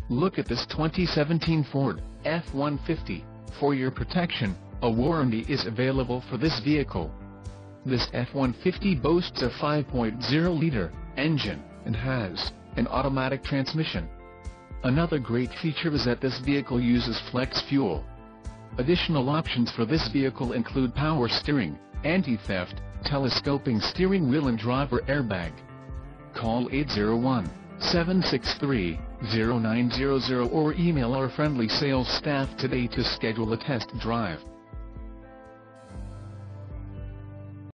Look at this 2017 Ford F-150. For your protection, a warranty is available for this vehicle. This F-150 boasts a 5.0-liter engine and has an automatic transmission. Another great feature is that this vehicle uses flex fuel. Additional options for this vehicle include power steering, anti-theft, telescoping steering wheel and driver airbag. Call 801-763-0900 or email our friendly sales staff today to schedule a test drive.